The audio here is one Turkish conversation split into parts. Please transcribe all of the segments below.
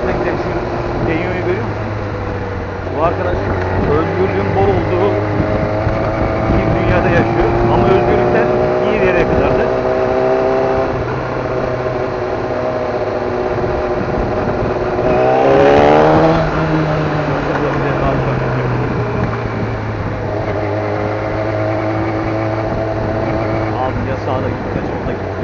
taraftan giden şu Denyo'yu görüyor musun? Bu arkadaş özgürlüğün bol olduğu bir dünyada yaşıyor. Ama özgürlükten iyi bir yere kadardı. Abi ya sağda gitti ya solda gitti.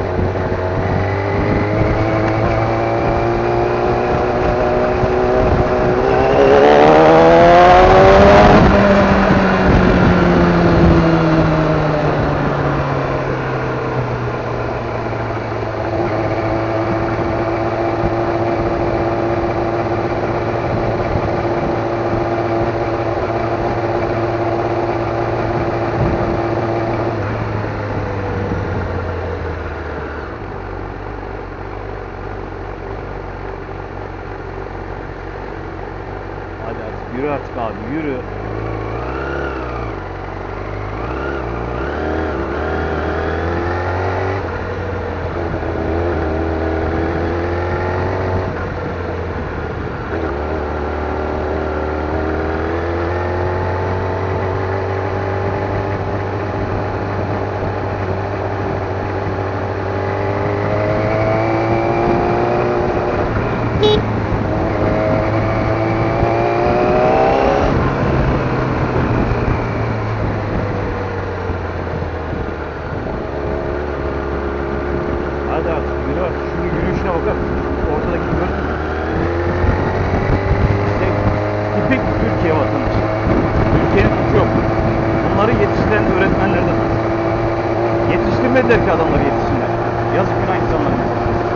Hadi artık yürü artık abi yürü. Hadi artık yürü artık. Şunun yürüyüşüne bakar mısın? Ortadaki gördün mü? İşte tipik Türkiye vatandaşı. Ülkenin suçu yok. Bunları yetiştiren öğretmenler de suç. Yetiştirmediler ki adamları yetişsinler. Yazık günah insanlarımız.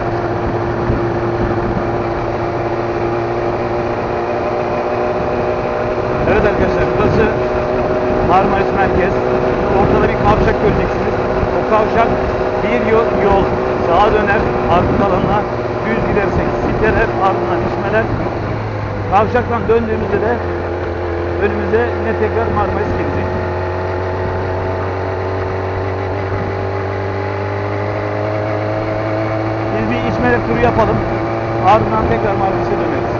Evet arkadaşlar, burası Marmaris Merkez. Ortada bir kavşak göreceksiniz. O kavşak bir yol sağa döner, arka kalanına düz gidersek siteler, ardından İşmeler. Kavşaktan döndüğümüzde de önümüze yine tekrar Marmaris gelecek. Biz bir İşmeler turu yapalım. Ardından tekrar Marmaris'e döneriz.